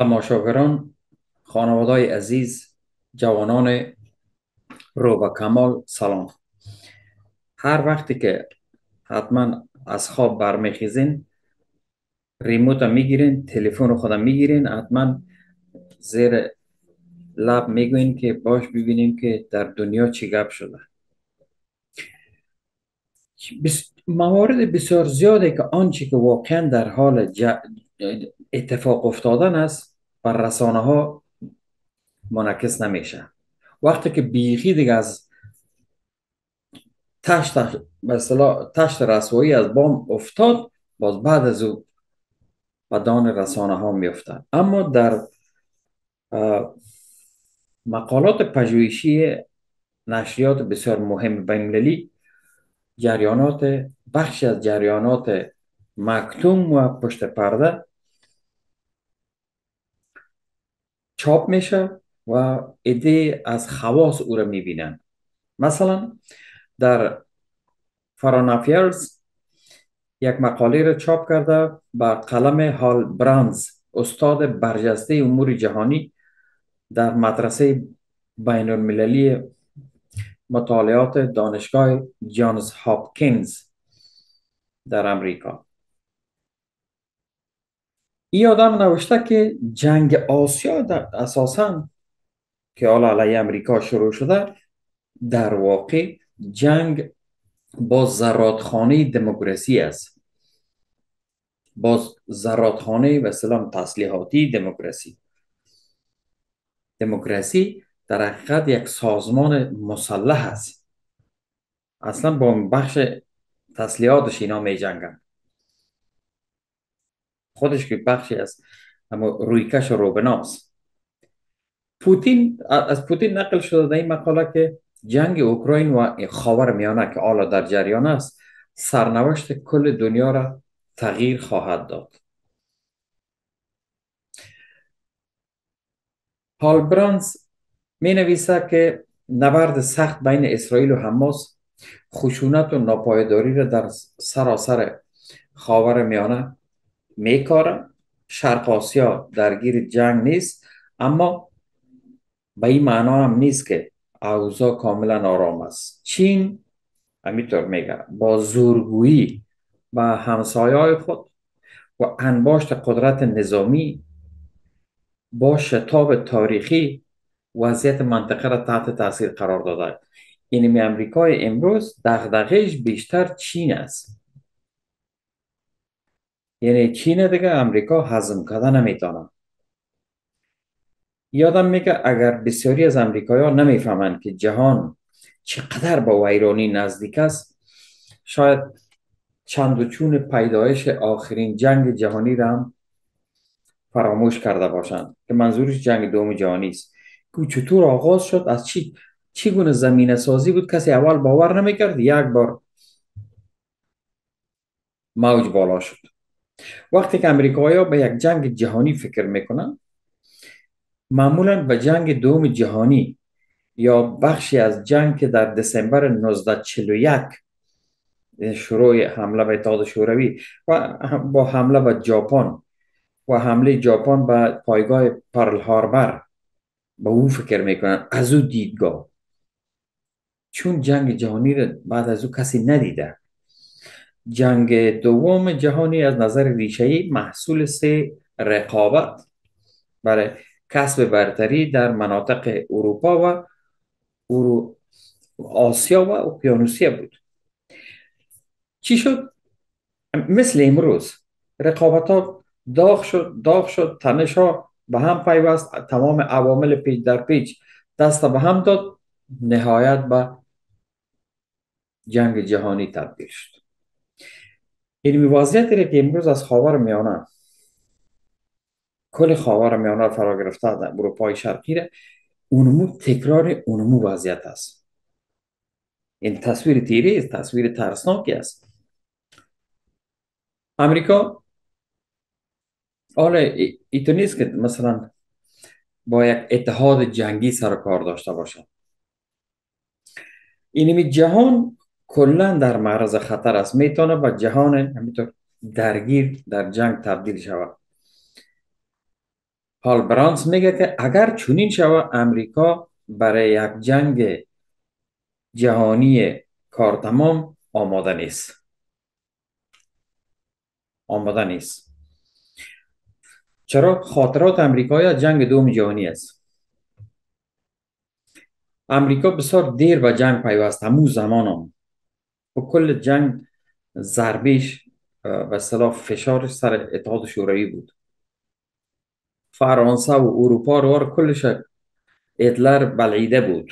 تماشاگران، خانواده‌های عزیز، جوانان رو و کمال سلام. هر وقتی که حتما از خواب برمیخیزین، ریموت رو میگیرین، تلفن رو خودم میگیرین، حتما زیر لب میگوین که باش ببینیم که در دنیا چی گپ شده. موارد بسیار زیاده که آنچه که واقعا در حال اتفاق افتادن است بر رسانه ها منعکس نمیشه. وقتی که بیخی دیگه از تشت به اصطلاح تشت رسوایی از بام افتاد، باز بعد از او به دان رسانه ها میافتد. اما در اه، مقالات پژوهشی نشریات بسیار مهم بین‌المللی، جریانات بخشی از جریانات مکتوم و پشت پرده چاپ میشه و عده از خواص او را میبینند. مثلا در فران افیرز یک مقاله را چاپ کرده با قلم هال برانز، استاد برجسته امور جهانی در مدرسه بین المللی مطالعات دانشگاه جانز هاپکینز در امریکا. این آدم نوشته که جنگ آسیا اساساً که حالا علیه امریکا شروع شده، در واقع جنگ با زرادخانه دموکراسی است، با زرادخانه و سلام تسلیحاتی دموکراسی. دموکراسی در حقیقت یک سازمان مسلح است، اصلا با بخش تسلیحاتش اینا می جنگن، خودش که بخشی از اما رویکش و روبناست. پوتین، از پوتین نقل شده در این مقاله که جنگ اوکراین و خاور میانه که حالا در جریان است، سرنوشت کل دنیا را تغییر خواهد داد. هال برانز می نویسد که نبرد سخت بین اسرائیل و حماس خشونت و ناپایداری را در سراسر خاور میانه میکاره. شرق آسیا درگیر جنگ نیست، اما به این معنا هم نیست که اوضاع کاملا آرام است. چین همینطور میگه با زورگویی و همسایه‌های خود و انباشت قدرت نظامی با شتاب تاریخی وضعیت منطقه را تحت تاثیر قرار داده. اینمی امریکای امروز دغدغه‌اش بیشتر چین است. یعنی چین دیگه امریکا هضم کردن نمیتونه. یادم میگه اگر بسیاری از امریکایی‌ها نمیفهمند که جهان چقدر با ویرانی نزدیک است، شاید چند و چون پیدایش آخرین جنگ جهانی را هم فراموش کرده باشند که منظورش جنگ دوم جهانی است. که چطور آغاز شد، از چی گونه زمینه سازی بود، کسی اول باور نمیکرد، یک بار موج بالا شد. وقتی که امریکایی‌ها به یک جنگ جهانی فکر میکنن، معمولا به جنگ دوم جهانی یا بخشی از جنگ که در دسامبر 1941 شروع حمله به اتحاد شوروی و با حمله به ژاپن و حمله ژاپن به پایگاه پرل هاربر به او فکر میکنن، از او دیدگاه. چون جنگ جهانی را بعد از او کسی ندیده. جنگ دوم جهانی از نظر ریشه‌ای محصول سه رقابت برای کسب برتری در مناطق اروپا و آسیا و اقیانوسیه بود. چی شد؟ مثل امروز رقابت ها داغ شد، تنش ها به هم پیوست، تمام عوامل پیچ در پیچ دست به هم داد، نهایت به جنگ جهانی تبدیل شد. این وضعیتی را که امروز از خاور میانه، کل خاور میانه را فرا گرفته در اروپای شرقی را، اونمو تکرار اونمو وضعیت است. این تصویر تیری است، تصویر ترسناکی است. امریکا حالا ایتو نیست که مثلا با یک اتحاد جنگی سر و کار داشته باشد. اینمی جهان کلا در معرض خطر است، میتونه با جهان همینطور درگیر در جنگ تبدیل شود. هال برانس میگه که اگر چنین شود امریکا برای یک جنگ جهانی کار تمام آماده نیست. آماده نیست. چرا؟ خاطرات امریکایی از جنگ دوم جهانی است. امریکا بسیار دیر به جنگ پیوست. همون زمان هم و کل جنگ ضربیش به اصطلاح فشارش سر اتحاد شوروی بود. فرانسه و اروپا رو کلش هتلر بلعیده بود.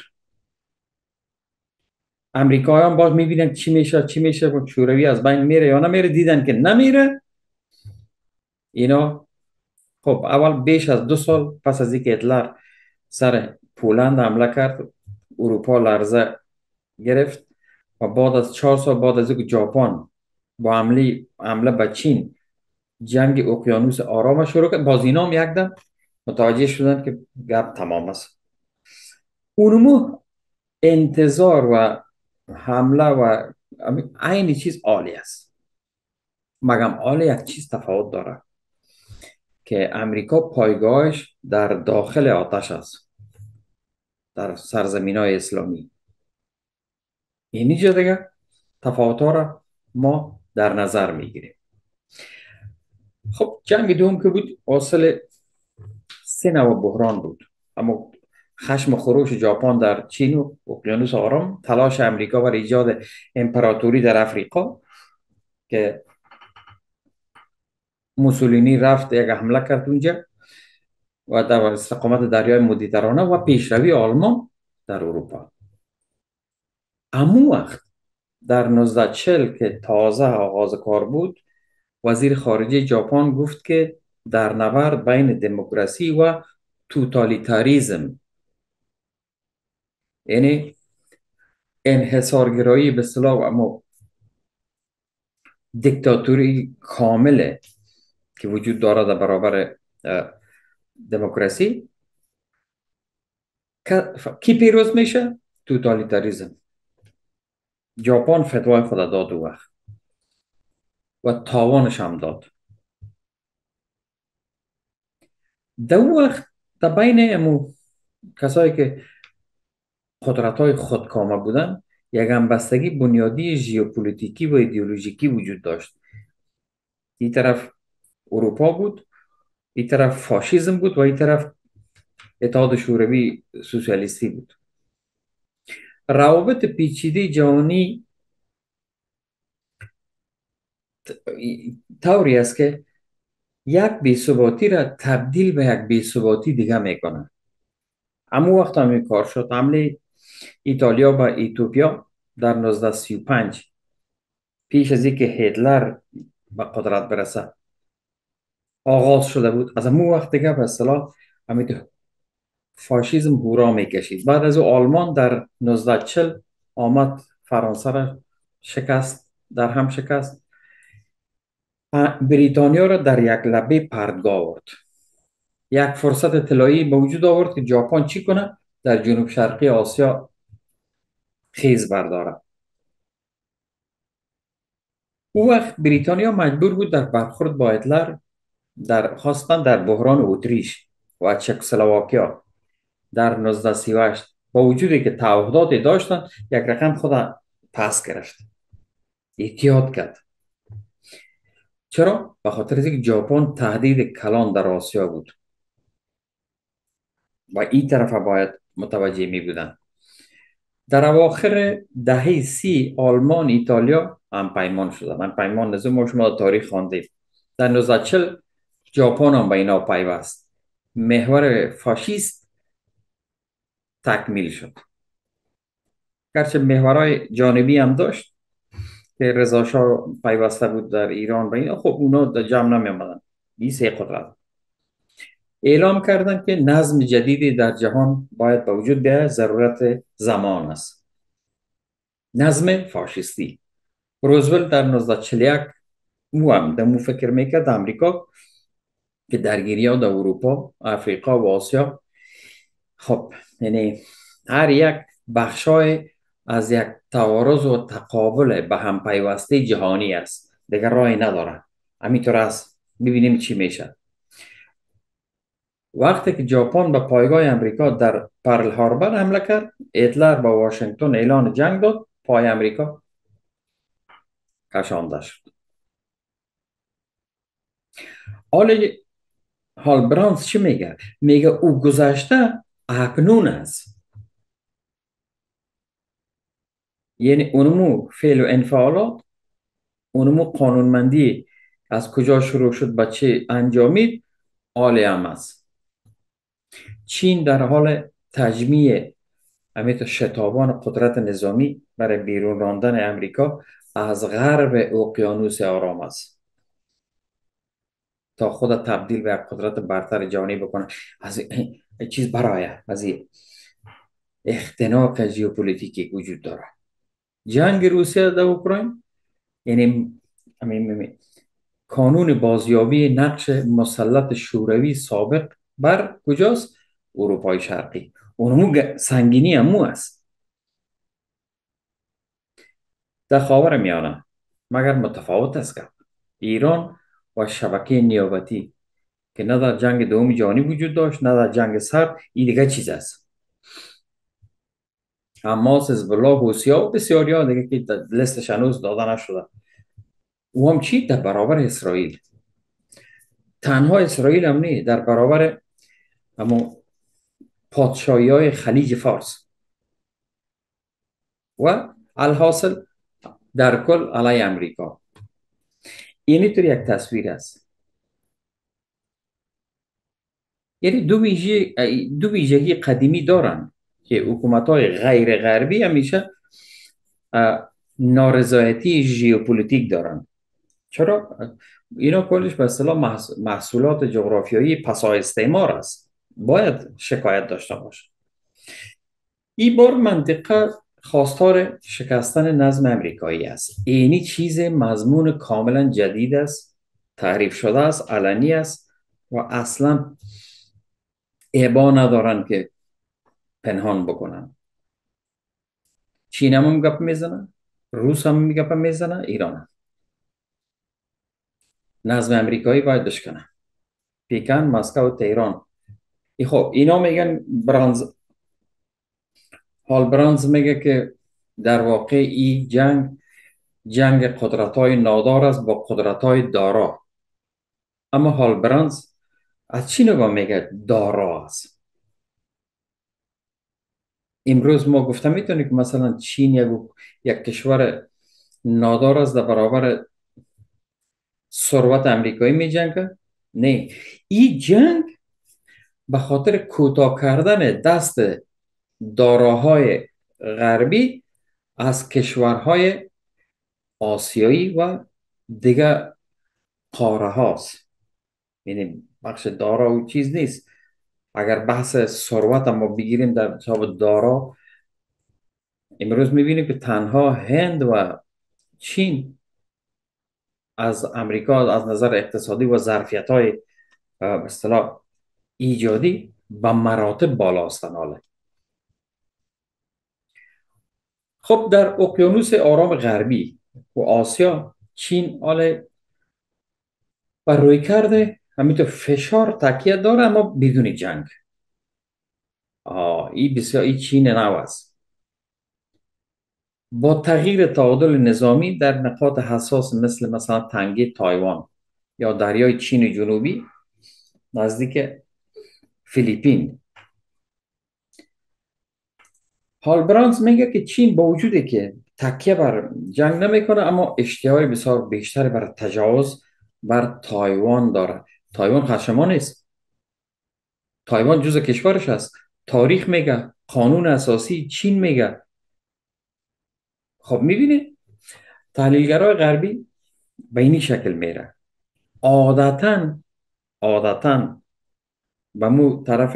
امریکایان باز میبینن چی میشه چی میشه و شوروی از بین میره یا نمیره. دیدن که نمیره. اینا خب اول بیش از 2 سال پس از اینکه هتلر سر پولند حمله کرد، اروپا لرزه گرفت و بعد از 4 سال بعد از اینکه ژاپن با حمله به چین جنگ اقیانوس آرام شروع کرد، باز اینا هم یک دم متوجه شدن که گپ تمام است. اونمو انتظار و حمله و عین چیز عالی است. مگم عالی یک چیز تفاوت داره که امریکا پایگاهش در داخل آتش است، در سرزمین های اسلامی. اینجا دیگه تفاوت ها را ما در نظر میگیریم. خب جنگ دوم که بود حاصل 3 نوع بحران بود. اما خشم و خروش ژاپن در چین و اقیانوس آرام، تلاش امریکا برای ایجاد امپراتوری در افریقا که موسولینی رفت یک حمله کرد اونجا و در استقامت دریای مدیترانه و پیشروی آلمان در اروپا. اما وقت در 1940 که تازه آغاز کار بود، وزیر خارجه ژاپن گفت که در نبرد بین دموکراسی و توتالیتاریزم، یعنی انحصارگرایی به اصطلاح اما دیکتاتوری کامله که وجود دارد در برابر دموکراسی، کی پیروز میشه؟ توتالیتاریزم. ژاپن فتوای خود داد او وقت و تاوانش هم داد. در او وقت در بین امو کسایی که قدرت های خودکامه بودن، یک همبستگی بنیادی ژئوپلیتیکی و ایدئولوژیکی وجود داشت. این طرف اروپا بود، این طرف فاشیسم بود و این طرف اتحاد شوروی سوسیالیستی بود. روابط پیچیده جهانی طوری است که یک بی‌ثباتی را تبدیل به یک بی‌ثباتی دیگه میکنه. اما وقت هم این کار شد. حمله ایتالیا به ایتوپیا در 1935 پیش از اینکه هیتلر به قدرت برسه آغاز شده بود. از همون وقت دیگه به اصطلاح همین فاشیسم هورا میکشید. بعد از او آلمان در 1940 آمد فرانسه را شکست، در هم شکست. بریتانیا را در یک لبه پرتگاه آورد. یک فرصت طلایی به وجود آورد که ژاپن چی کنه؟ در جنوب شرقی آسیا خیز برداره. او وقت بریتانیا مجبور بود در برخورد با هتلر خواستن در بحران اتریش و چکسلواکیا در 1938 با وجودی که تعهداتی داشتن یک رقم خود پس گرفت، احتیاط کرد. چرا؟ به خاطر اینکه ژاپن تهدید کلان در آسیا بود و این طرف باید متوجه می بودن. در اواخر دهه 30 آلمان ایتالیا هم پیمان شدن. هم پیمان نظر ما شما تاریخ خواندیم. در 1940 ژاپن هم به اینا پیوست. محور فاشیست تکمیل شد. گرچه محورهای جانبی هم داشت که رضا شاه پیوسته بود در ایران و اینا، خب اونا در جمع نمی آمدن. این سه قدرت اعلام کردند که نظم جدیدی در جهان باید به وجود بیاید، ضرورت زمان است. نظم فاشیستی. روزولت در 1941 او هم در مو فکر میکرد امریکا که درگیری ها در اروپا، افریقا و آسیا، خب یعنی هر یک بخشای از یک تعارض و تقابل به هم پیوسته جهانی است، دیگر راهی نداره. همینطور است، ببینیم چی میشه. وقتی که ژاپن به پایگاه امریکا در پرل هاربر حمله کرد، هیتلر با واشنگتن اعلان جنگ داد، پای امریکا کشانده شد. حال برانس چی میگه؟ میگه او گذشته اکنون است. یعنی اونمو فعل و انفعالات، اونمو قانونمندی از کجا شروع شد به چه انجامید، حال هم است. چین در حال تجمیع امیت شتابان قدرت نظامی برای بیرون راندن امریکا از غرب اقیانوس آرام است تا خود تبدیل به قدرت برتر جهانی بکنه. از این چیز برای از این اختناق ژئوپلیتیکی وجود داره. جنگ روسیه در اوکراین یعنی کانون بازیابی نقش مسلط شوروی سابق بر کجاست؟ اروپای شرقی. اونمو سنگینی همو است. در خاور میانه مگر متفاوت است که ایران و شبکه نیابتی که نه در جنگ دوم جهانی وجود داشت نه در جنگ سرد، این دیگه چیز است. حماس، حزب الله، حوثی ها و بسیاری ها دیگه که لستش هنوز داده نشده. او هم چی در برابر اسرائیل؟ تنها اسرائیل هم نه، در برابر همون پادشاهی های خلیج فارس و الحاصل در کل علی امریکا. اینی طور یک تصویر است. یعنی دو ویژگی قدیمی دارن که حکومت های غیر غربی همیشه نارضایتی ژئوپلیتیک دارن. چرا؟ اینا کلش به اصطلاح محصولات جغرافیایی پسا استعمار است. باید شکایت داشته باشه. این بار منطقه خواستار شکستن نظم امریکایی است. اینی چیز مضمون کاملا جدید است، تعریف شده است، علنی است و اصلا ابا ندارن که پنهان بکنن. چین هم گپ میزنه، روس هم گپ میزنه، ایران هم. نظم امریکایی باید بشکنه. پیکن، مسکو، تهران. خب اینا میگن برانز میگه که در واقع این جنگ قدرت های نادار است با قدرت های دارا. اما برانز از چی نگاه میگه دارا است؟ امروز ما گفتم میتونی که مثلا چین یک کشور نادار است در برابر ثروت امریکایی می جنگه؟ نه، این جنگ به خاطر کوتاه کردن دست داراهای غربی از کشورهای آسیایی و دیگه قاره هاست. یعنی بخش دارا و چیز نیست. اگر بحث ثروت ما بگیریم در حساب دارا، امروز میبینیم که تنها هند و چین از امریکا از نظر اقتصادی و ظرفیت های به اصطلاح ایجادی به مراتب بالا هستند. حالا خب در اقیانوس آرام غربی و آسیا، چین حالا بر روی کرده همینطور فشار تکیه داره اما بدون جنگ. این بسیار این چین نو است. با تغییر تعادل نظامی در نقاط حساس مثلا تنگه تایوان یا دریای چین جنوبی نزدیک فیلیپین. برانز میگه که چین با وجودی که تکیه بر جنگ نمیکنه اما اشتهای بسیار بیشتری بر تجاوز بر تایوان داره. تایوان خشما نیست. تایوان جزء کشورش است. تاریخ میگه، قانون اساسی چین میگه. خب میبینید تحلیلگرای غربی به این شکل میره. عادتا به مو طرف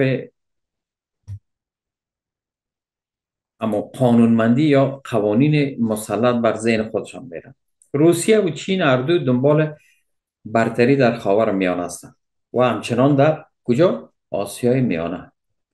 اما قانونمندی یا قوانین مسلط بر ذهن خودشان میرن. روسیه و چین هر دو دنبال برتری در خاور میانه هستند و همچنان در کجا؟ آسیای میانه.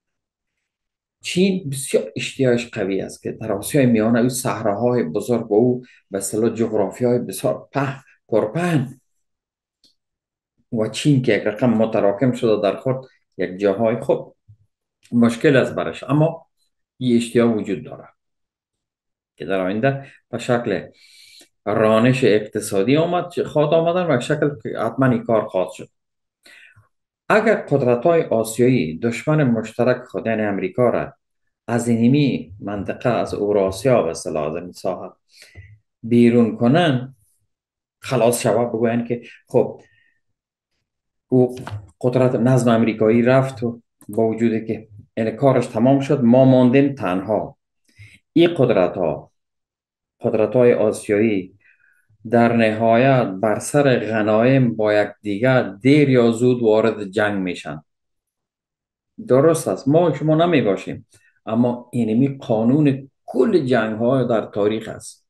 چین بسیار اشتیاقش قوی است که در آسیای میانه او صحراهای بزرگ و او به اصطلاح جغرافیای بسیار پرپهن و چین که یک رقم متراکم شده در خود یک جاهای خب مشکل است برش، اما این اشتیاق وجود داره که در آینده به شکل رانش اقتصادی خواهد آمدن و شکل که حتما این کار خواهد شد. اگر قدرت های آسیایی دشمن مشترک خود یعنی امریکا را از اینمی منطقه، از اوراسیا به اصطلاح از این ساحه بیرون کنن، خلاص شود، بگوین که خب او قدرت نظم امریکایی رفت و با وجودی که این کارش تمام شد ما ماندیم تنها. این قدرت های آسیایی در نهایت بر سر غنایم با یک دیگر دیر یا زود وارد جنگ میشن. درست است ما شما نمی باشیم، اما اینمی قانون کل جنگ های در تاریخ است.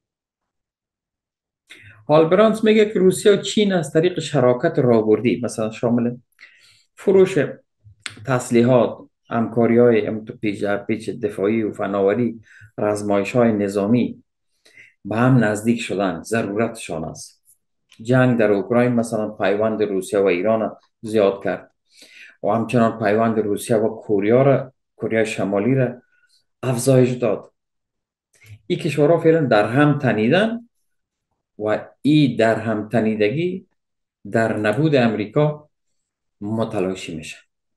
هال برانس میگه که روسیه و چین از طریق شراکت راهبردی مثلا شامل فروش تسلیحات، همکاری های پیچ دفاعی و فناوری، رزمایش های نظامی به هم نزدیک شدن ضرورتشان است. جنگ در اوکراین مثلا پیوند روسیه و ایران را زیاد کرد و همچنان پیوند روسیه و کره شمالی را افزایش داد. این کشورها فعلا در هم تنیدن و این در هم تنیدگی در نبود امریکا متلاشی میشه.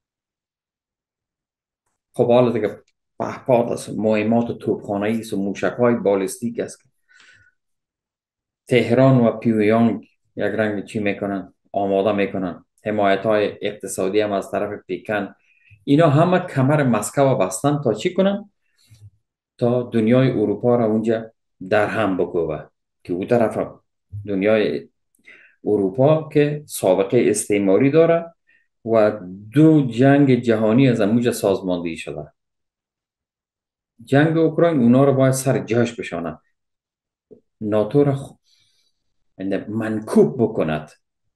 خب حالا دیگه پهپاد است، مهمات توپخانه‌ای است و موشک‌های بالستیک است. تهران و پیونگ یک رنگ چی میکنن؟ آماده میکنن. حمایت های اقتصادی هم از طرف پیکن. اینا همه کمر مسکو بستن تا چی کنن؟ تا دنیای اروپا را اونجا در هم بکوبه، که اون طرف دنیای اروپا که سابقه استعماری داره و دو جنگ جهانی از اونجا سازماندهی شده. جنگ اوکراین اونا رو باید سر جاش بشانه، ناتو را منکوب بکند.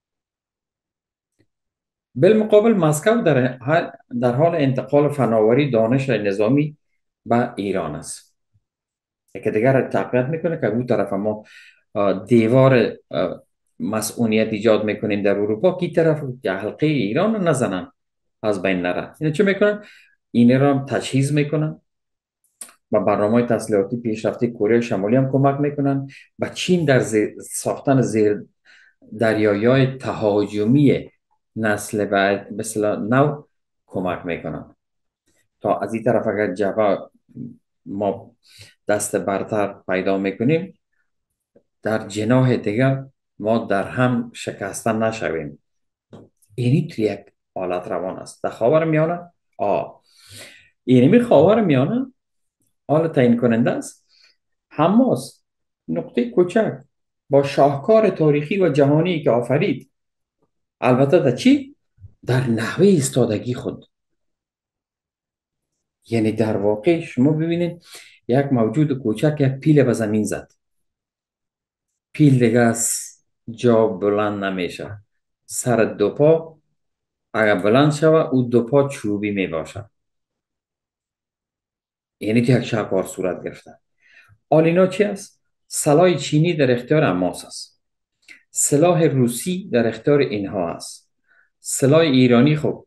بالمقابل مسکو در حال انتقال فناوری دانش نظامی به ایران است که دیگر تقویت میکنه که اون طرف ما دیوار مسئولیت ایجاد میکنیم در اروپا که طرف حلقه ایران رو نزنن، از بین نره. این چه میکنن؟ این را تجهیز میکنن و برنامه تسلیحاتی پیشرفته کره شمالی هم کمک میکنن و چین در ساختن زیر دریایی های تهاجمی نسل بعد مثلا نو کمک میکنن. تا از این طرف اگر جواب ما دست برتر پیدا میکنیم، در جناح دیگر ما در هم شکستن نشویم. اینی توی یک حالت روان است در خاور میانه. اینمی خاور میانه حال تعیین کننده است. حماس نقطه کوچک با شاهکار تاریخی و جهانی که آفرید، البته در چی؟ در نحوه ایستادگی خود. یعنی در واقع شما ببینید یک موجود کوچک یک پیل به زمین زد، پیل دیگه از جا بلند نمیشه. سر دو پا اگر بلند شود او دو پا چوبی می باشد. یعنی که یک شاهکار صورت گرفته. آلینا چی است؟ سلاح چینی در اختیار حماس است، سلاح روسی در اختیار اینها است، سلاح ایرانی خب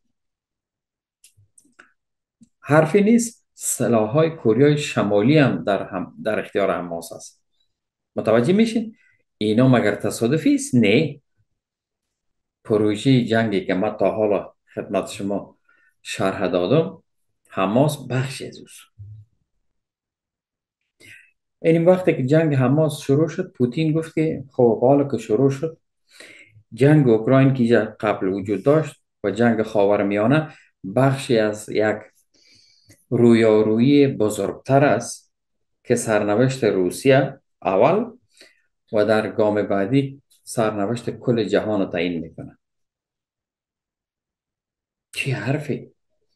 حرفی نیست، سلاح‌های کره شمالی هم در اختیار حماس است. متوجه میشین؟ اینا مگر تصادفی است؟ نه. پروژه جنگی که من تا حالا خدمت شما شرح دادم، حماس بخشی از اوست. این وقتی که جنگ حماس شروع شد، پوتین گفت که خب حالا که شروع شد، جنگ اوکراین که قبل وجود داشت و جنگ خاورمیانه بخشی از یک رویارویی بزرگتر است که سرنوشت روسیه اول و در گام بعدی سرنوشت کل جهان رو تعیین میکنه. چی حرفی؟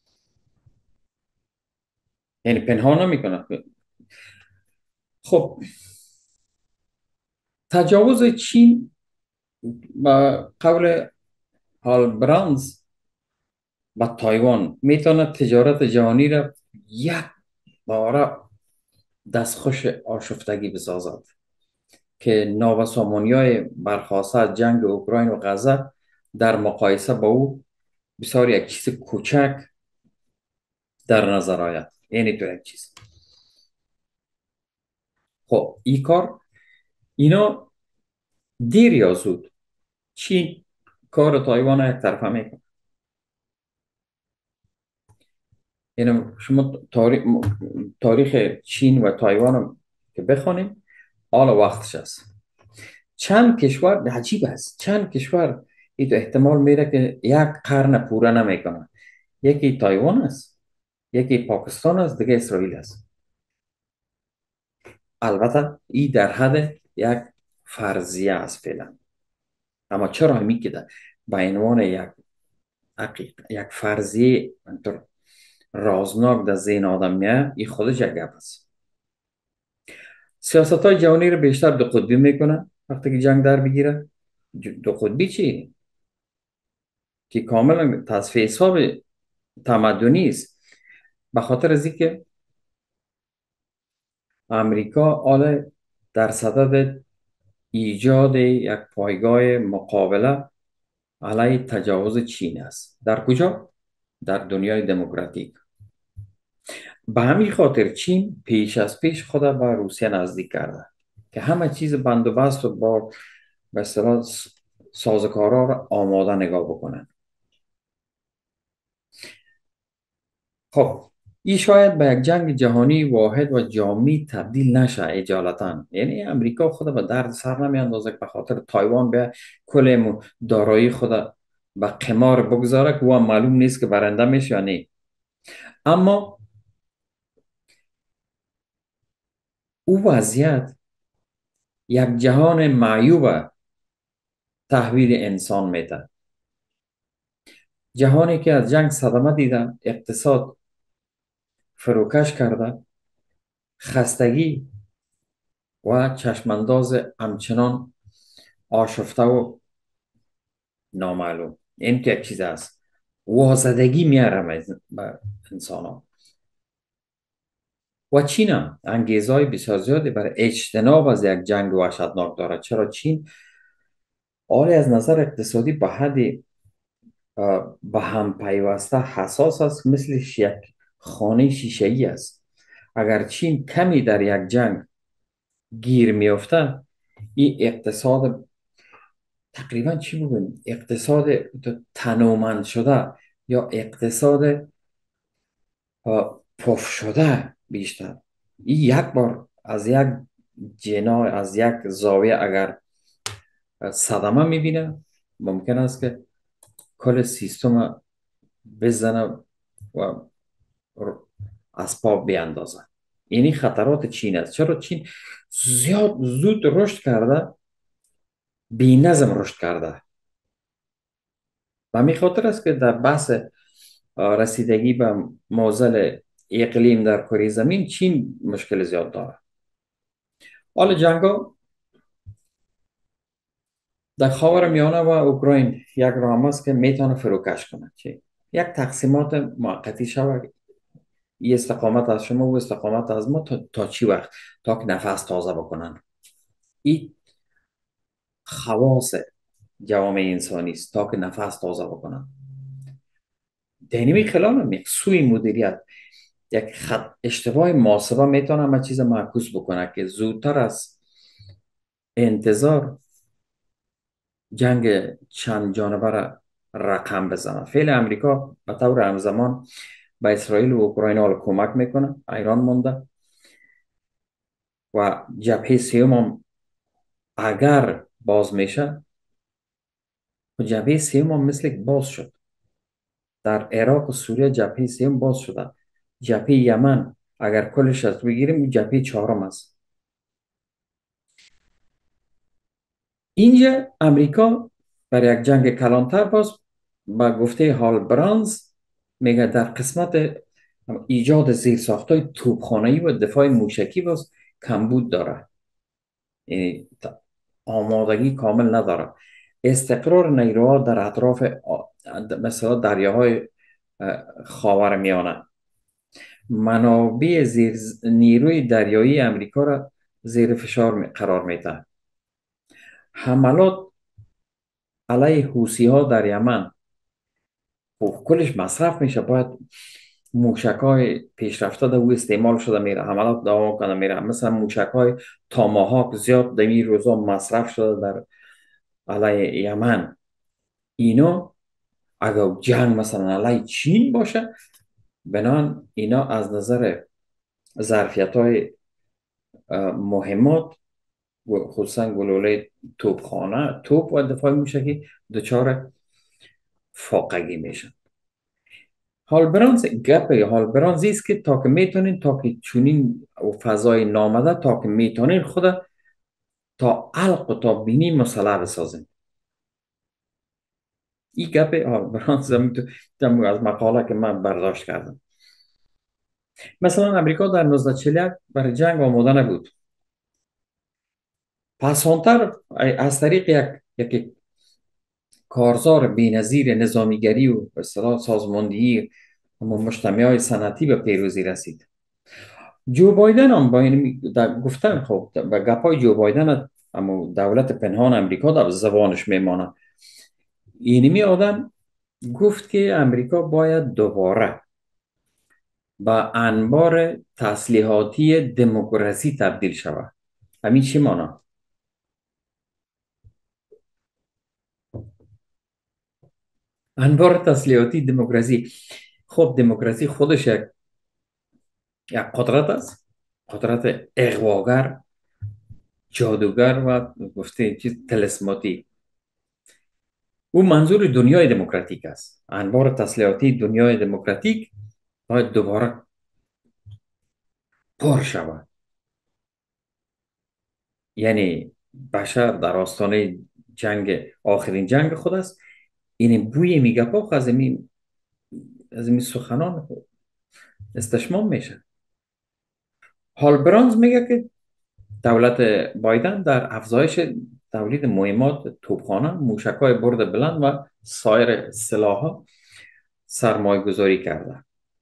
یعنی پنهان نمیکنه. خب تجاوز چین با قول هال برانز با تایوان میتونه تجارت جهانی را یک باره دستخوش آشفتگی بسازد که نوسامانی های برخواسته از جنگ اوکراین و غزه در مقایسه با او بسیار یک چیز کوچک در نظر آید. یعنی تو یک چیز. خب این کار، اینا دیر یا زود چین کار تایوان یک طرفه میکنه. یعنی شما تاریخ چین و تایوان رو که بخونید، حالا وقتش است. چند کشور عجیب است، چند کشور این احتمال میره که یک قرن پوره نمیکنه. یکی تایوان است، یکی پاکستان است، دیگه اسرائیل است. البته این در حد یک فرضیه است فعلا. اما چرا میگه به عنوان یک یک فرضیه انطور رازناک در ذهن آدم میاد، این خودش یک گپ است. سیاست های جهانی رو بیشتر دو قطبی میکنه وقتی که جنگ در بگیره. دو قطبی چی؟ که کاملا تصفیه حساب تمدنی است. به خاطر از اینکه امریکا حالا در صدد ایجاد یک پایگاه مقابله علیه تجاوز چین است. در کجا؟ در دنیای دموکراتیک. به همین خاطر چین پیش از پیش خود به روسیه نزدیک کرده که همه چیز بندوبست و با به اصطلاح سازوکارا را آماده نگاه بکنن. خب این شاید به یک جنگ جهانی واحد و جامع تبدیل نشه اجالتا. یعنی امریکا خود به درد سر نمیاندازه که به خاطر تایوان به کل دارایی خود به قمار بگذاره که او معلوم نیست که برنده میشه یا نه. اما او وضعیت یک جهان معیوب تحویل انسان میده. جهانی که از جنگ صدمه دیده، اقتصاد فروکش کرده، خستگی و چشمانداز همچنان آشفته و نامعلوم. این که یک چیز است، وازدگی میاره به انسان ها. و چین هم انگیزه های بسیار زیادی برای اجتناب از یک جنگ وحشتناک دارد. چرا چین آری از نظر اقتصادی به حد به هم پیوسته حساس است، مثل یک خانه شیشه ای است. اگر چین کمی در یک جنگ گیر میفته، این اقتصاد تقریبا چی بگویم، اقتصاد تنومند شده یا اقتصاد پف شده بیشتر، این یک بار از یک جنا، از یک زاویه اگر صدمه میبینه، ممکن است که کل سیستم بزنه و از پا بیاندازه. اینی خطرات چین است. چرا چین زیاد زود رشد کرده، بی نظم رشد کرده. و می خاطر است که در بحث رسیدگی به معضل اقلیم در کره زمین چین مشکل زیاد داره. حال جنگا در خاور میانه و اوکراین یک راه است که میتونه فروکش کنه. چی؟ یک تقسیمات موقتی شود. این استقامت از شما و استقامت از ما تا چی وقت؟ تا که نفس تازه بکنن. این خواص جوامع انسانی است، تا که نفس تازه بکنن. دینوی خلال هم یک سوی مدیریت، یک خط اشتباه محاسبه میتونه همه چیز معکوس بکنه که زودتر از انتظار جنگ چند جانبه را رقم بزنه. فعل امریکا به طور همزمان به اسرائیل و اوکراین حال کمک میکنه، ایران مونده و جبهه سیوم هم اگر باز میشه، و جبهه سیوم هم مثل که باز شد در عراق و سوریه. جبهه سیوم باز شده. جبهه یمن اگر کلش از بگیریم جبهه چهارم است. اینجا امریکا برای یک جنگ کلانتر باز با گفته هال برانز میگه در قسمت ایجاد زیرساختهای توپخانه‌ای و دفاع موشکی باز کمبود داره. یعنی آمادگی کامل نداره. استقرار نیروها در اطراف مثلا دریاهای خاورمیانه، منابع نیروی دریایی امریکا را زیر فشار قرار میده. حملات علیه حوثی ها در یمن خب کلش مصرف میشه. باید موشک های پیشرفته در او استعمال شده میره، حملات دوام کنه میره. مثلا موشک های تاماهاک زیاد در این روزا مصرف شده در علیه یمن. اینا اگر جنگ مثلا علیه چین باشه، بنان اینا از نظر ظرفیت های مهمات و خصوصا گلوله توپخانه، توپ و دفاع موشکی دچار فاقگی میشن. حال برانز است که تا که میتونین، تا که چونین و فضای نامده، تا که میتونین خود تا علق و تا بینی مسئله بسازین. این گپ حال برانز از مقاله که من برداشت کردم. مثلا امریکا در 1941 برای جنگ آماده نبود. پسانتر از طریق یک کارزار بی‌نظیر نظامیگری و به اصطلاح سازماندهی مجتمع های صنعتی به پیروزی رسید. جو بایدن هم با این گفتن، خب به گپای جو بایدن، اما دولت پنهان امریکا در زبانش میمانه. اینمی آدم گفت که امریکا باید دوباره به انبار تسلیحاتی دموکراسی تبدیل شود. همین چی مانه؟ انبار تسلیحاتی دموکراسی. خب دموکراسی خودش یک قدرت است، قدرت اغواگر، جادوگر و گفته چیز تلسماتی. او منظور دنیای دموکراتیک است. انبار تسلیحاتی دنیای دموکراتیک باید دوباره پر شود. یعنی بشر در آستانه جنگ، آخرین جنگ خود است. این بوی میگه پاک از این سخنان استشمام میشه. هال برانز میگه که دولت بایدن در افزایش تولید مهمات توپخانه، موشک‌های برد بلند و سایر سلاح‌ها سرمایه گذاری کرده.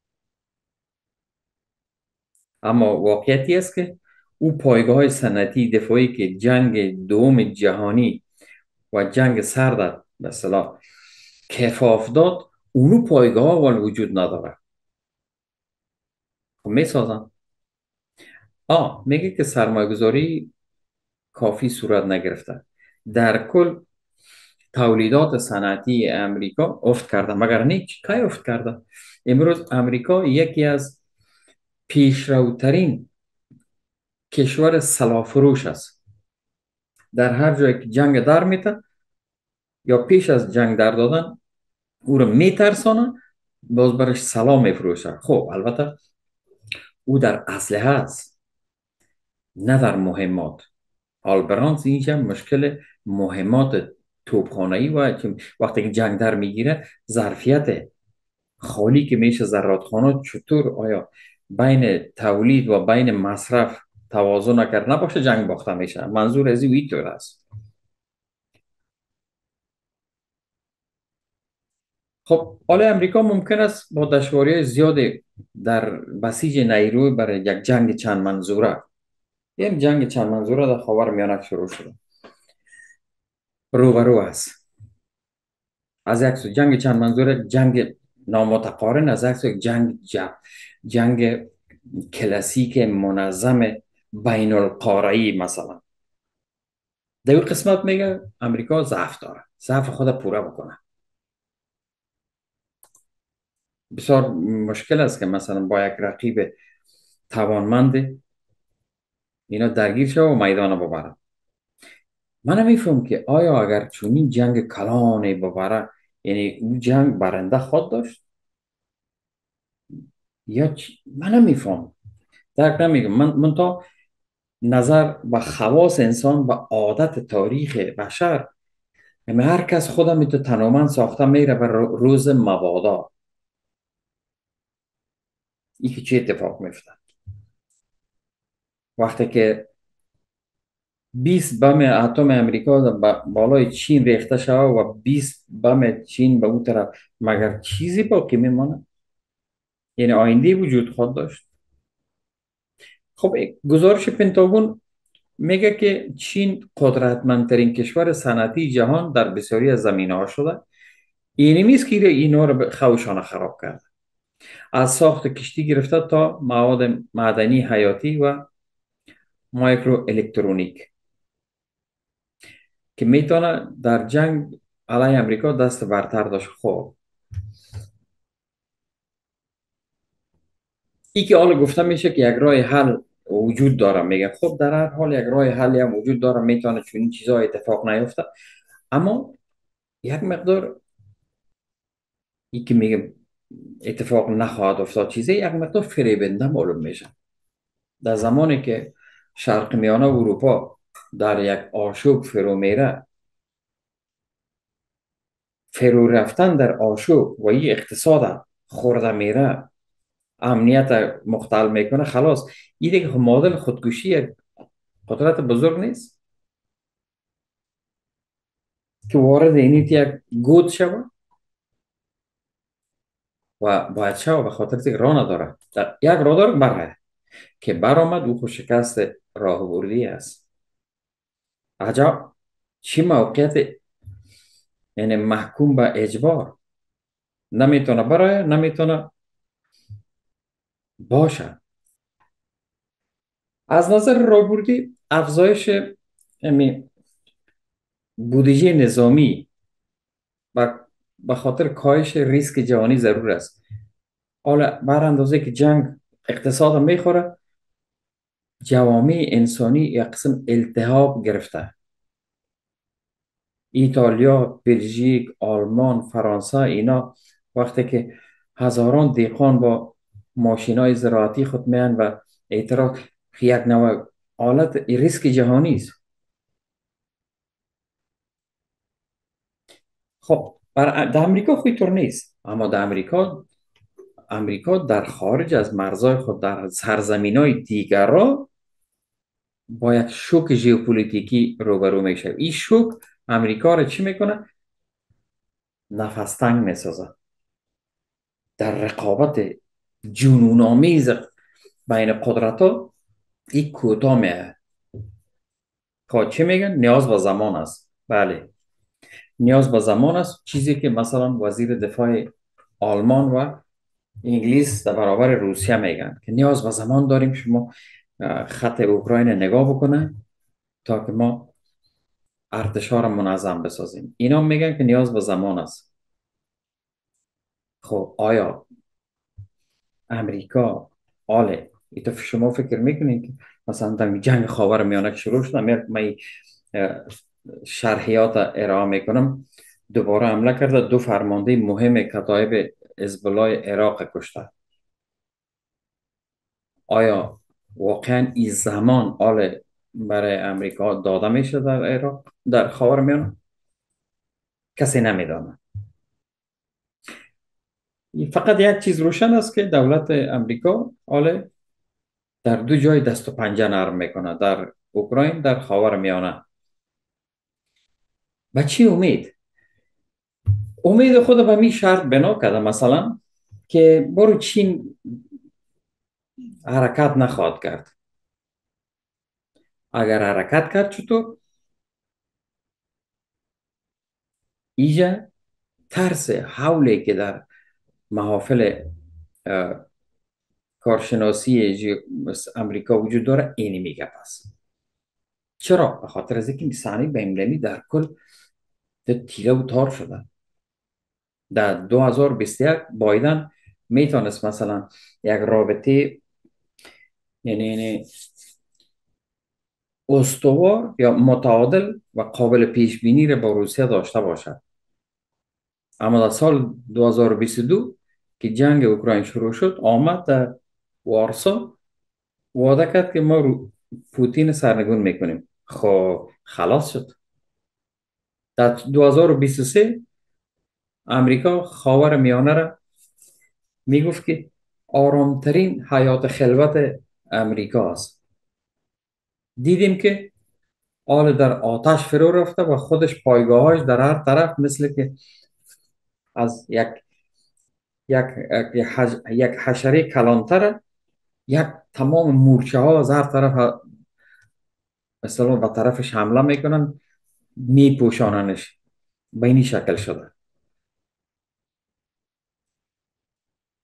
اما واقعیتی است که او پایگاه های صنعتی دفاعی که جنگ دوم جهانی و جنگ سرد به اصطلاح کفاف داد، اونو پایگاه ها وجود نداره. خب میسازن. میگه که سرمایه گذاری کافی صورت نگرفته. در کل تولیدات صنعتی امریکا افت کرده، مگر نیچ کی افت کرده؟ امروز امریکا یکی از پیشروترین کشور سلاحفروش است. در هر جایی که جنگ در میته یا پیش از جنگ در دادن، او رو میترسانه، باز برش سلاح میفروشه. خب البته او در اسلحه است، نه در مهمات. آلبرانس اینجا مشکل مهمات توپخانه‌ای و وقتی که جنگ در میگیره، ظرفیت خالی که میشه زرادخانه چطور آیا بین تولید و بین مصرف توازن نکرد نباشه، جنگ باخته میشه. منظور از این طور است. خب حالا امریکا ممکن است با دشواری زیاد در بسیج نیروی برای یک جنگ چند منظوره، یک جنگ چند منظوره در خاورمیانه شروع شده، روبرو است. از یک سو جنگ چند منظوره، جنگ نامتقارن، از یک سو جنگ کلاسیک منظم بین القاره‌ای. مثلا در این قسمت میگه امریکا ضعف داره، ضعف خود پوره بکنه. بسیار مشکل است که مثلا با یک رقیب توانمند اینا درگیر شد و میدان ببره. من نمیفهم که آیا اگر چونین جنگ کلانی ببره، یعنی اون جنگ برنده خود داشت یا چی؟ من نمیفهم، درک نمیگم. من تا نظر به خواص انسان، به عادت تاریخ بشر، یعنی هر کس خودم تو تنومند ساخته میره بر روز مبادا. این که چه اتفاق میفته وقتی که 20 بم اتم امریکا بالای چین ریخته شود و 20 بم چین به اون طرف، مگر چیزی باقی میمانه؟ یعنی آینده وجود خود داشت. خب گزارش پنتاگون میگه که چین قدرتمندترین کشور صنعتی جهان در بسیاری از زمینه ها شده. اینمی است که اینا رو به خوشانه خراب کرد. از ساخت کشتی گرفته تا مواد معدنی حیاتی و مایکرو الکترونیک که میتونه در جنگ علیه امریکا دست برتر داشت. خب این که حالا گفته میشه که یک راه حل وجود داره، میگه خب در هر حال یک راه حلی هم وجود داره، میتونه چون این چیزا اتفاق نیفته. اما یک مقدار این که میگه اتفاق نخواهد افتاد چیزی یک مقدار فریبنده معلوم میشه. در زمانی که شرق میانه و اروپا در یک آشوب فرو میره، فرو رفتن در آشوب و این اقتصاد خورده میره، امنیت مختل میکنه، خلاص این دیگه معادل خودکشی یک قدرت بزرگ نیست که وارد اینیت یک گود شود و باید شود به خاطر که راه نداره. یک راه داره بره که برآمد او خود شکست راه بردی است. عجب چی موقعیت، یعنی محکوم به اجبار، نمیتونه برای نمیتونه باشه. از نظر راهبردی افزایش یعنی بودجه نظامی و به خاطر کاهش ریسک جهانی ضرور است. حالا بر اندازه که جنگ اقتصاد میخوره، جوامع انسانی یک قسم التهاب گرفته. ایتالیا، بلژیک، آلمان، فرانسه، اینا وقتی که هزاران دهقان با ماشین های زراعتی خود میان و اعتراض، یک نوع حالت ریسک جهانی است. خب در امریکا خوی طور نیست، اما در امریکا در خارج از مرزهای خود در سرزمین های دیگر را با یک شوک ژئوپلیتیکی روبرو میشه. این شوک امریکا را چی میکنه؟ نفس تنگ میسازه. در رقابت جنون‌آمیز بین قدرت ها این کوتاه میه. خب چی میگن؟ نیاز به زمان است. بله، نیاز به زمان است، چیزی که مثلا وزیر دفاع آلمان و انگلیس در برابر روسیه میگن که نیاز به زمان داریم، شما خط اوکراین نگاه بکنه تا که ما ارتشا را منظم بسازیم. اینا میگن که نیاز به زمان است. خب آیا امریکا آله ایتا شما فکر میکنید که مثلا در جنگ خاور میانه که شروع شد، من شرحیات ارائه میکنم، دوباره حمله کرده، دو فرمانده مهم کتایب حزب الله عراق کشته. آیا واقعا این زمان آل برای امریکا داده میشه در عراق، در خاور میانه؟ کسی نمیدانه. فقط یک چیز روشن است که دولت امریکا آل در دو جای دست و پنجه نرم میکنه، در اوکراین، در خاور میانه. به چی امید؟ امید خود به می شرط بنا کرده مثلا که برو چین حرکت نخواهد کرد. اگر حرکت کرد چطور؟ ایجا ترس حوله که در محافل اه، کارشناسی امریکا وجود داره اینی میگه. پس چرا؟ به خاطر از اینکه صحنه بین‌المللی در کل تیره و تار شده. در 2021 بایدن میتونست مثلا یک رابطه یعنی استوار یا متعادل و قابل پیش بینی را با روسیه داشته باشد. اما در سال 2022 که جنگ اوکراین شروع شد، آمد در وارسا وعده کرد که ما پوتین سرنگون میکنیم. خب خلاص شد. در 2023 امریکا خاور میانه را میگفت که آرامترین حیات خلوت امریکا است. دیدیم که آل در آتش فرو رفته و خودش پایگاهاش در هر طرف، مثل که از یک, یک حشره کلانتر، یک تمام مورچه ها از هر طرف مثلا به طرفش حمله میکنن، میپوشاننش. به این شکل شده.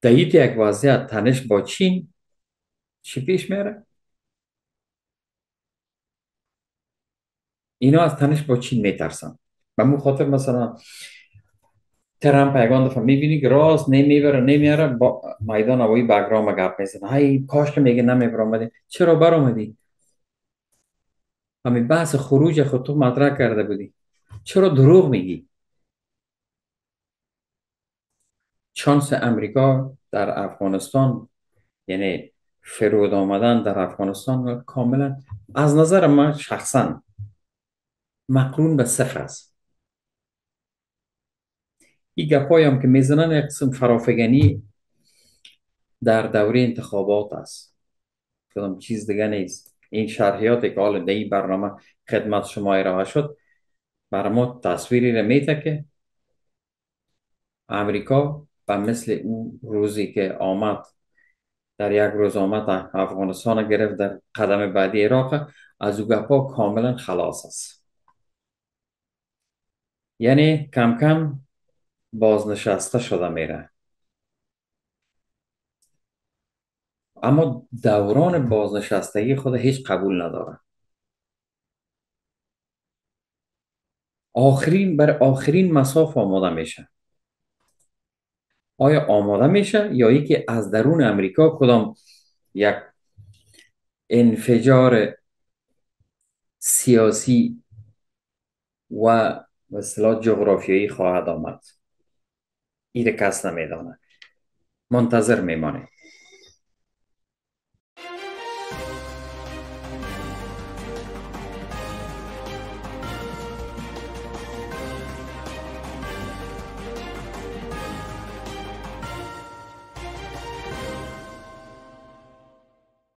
دهید یک وضعیت تنش با چین چی پیش میره؟ اینا از تنش با چین میترسن. به مو خاطر مثلا ترامپ پیگان دفعه میبینی که راست نمیبره نمیاره، با میدان هوایی بگرام گپ میزنه، های کاش که میگه نمیبرم. چرا برآمدی؟ همین بحث خروج خود تو مطرح کرده بودی، چرا دروغ میگی؟ شانس امریکا در افغانستان، یعنی فرود آمدن در افغانستان، کاملا از نظر من شخصا مقرون به صفر است. این گپایی هم که میزنن یک قسم فرافگنی در دوره انتخابات است، کدام چیز دیگه نیست. این شرحیاتی که حالا در این برنامه خدمت شما ارائه شد برای ما تصویری رو میده که امریکا به مثل اون روزی که آمد، در یک روز آمد افغانستان رو گرفت، در قدم بعدی عراق، از او گپا کاملا خلاص است. یعنی کم کم بازنشسته شده میره. اما دوران بازنشستگی خود هیچ قبول نداره. بر آخرین مساف آماده میشه. آیا آماده میشه یا ای که از درون امریکا کدام یک انفجار سیاسی و به اصطلاح جغرافیایی خواهد آمد؟ این کس نمیدانه. منتظر میمانه.